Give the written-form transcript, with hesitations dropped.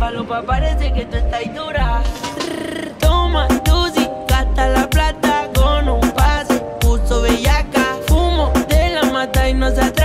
Falopa, parece que tú estás dura. Toma, Lucy, gasta la plata con un pase. Puso bellaca, fumo de la mata y no se